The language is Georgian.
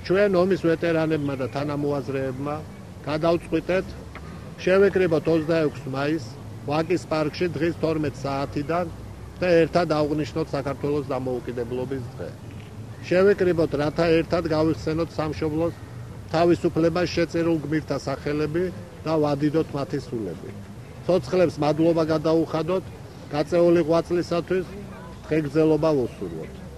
ჩვენ ომის ვეტერანებმა და თანამოაზრეებმა გადავწყვიტეთ შევეკრიბოთ 26 მაისს ვაკის პარკში დღის 12 საათიდან და ერთად ავღნიშნოთ საქართველოს დამოუკიდებლობის დღე. შევეკრიბოთ, რათა ერთად გავიხსენოთ სამშობლოს თავისუფლებას შეწირულ გმირთა სახელები და ვადიდოთ მათი სულები. ცოცხლებს მადლობა გადაუხადოთ, გაწეული ღვაწლისათვის, დღეგრძელობა ვუსურვოთ.